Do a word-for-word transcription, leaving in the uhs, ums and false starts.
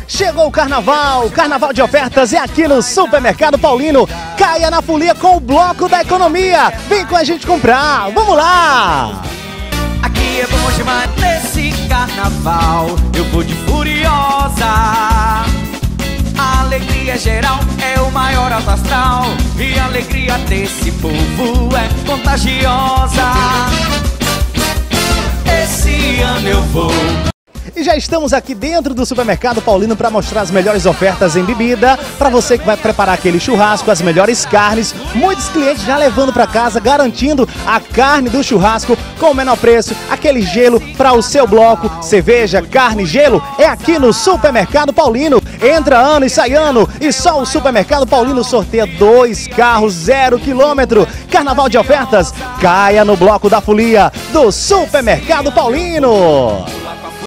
Chegou o carnaval, o carnaval de ofertas é aqui no Supermercado Paulino. Caia na folia com o Bloco da Economia. Vem com a gente comprar, vamos lá! Aqui é bom demais nesse carnaval, eu vou de furiosa. A alegria geral é o maior alto astral, e a alegria desse povo é contagiosa. Esse ano eu vou. E já estamos aqui dentro do Supermercado Paulino para mostrar as melhores ofertas em bebida. Para você que vai preparar aquele churrasco, as melhores carnes. Muitos clientes já levando para casa, garantindo a carne do churrasco com o menor preço. Aquele gelo para o seu bloco. Cerveja, carne, gelo é aqui no Supermercado Paulino. Entra ano e sai ano. E só o Supermercado Paulino sorteia dois carros zero quilômetro. Carnaval de ofertas, caia no Bloco da Folia do Supermercado Paulino.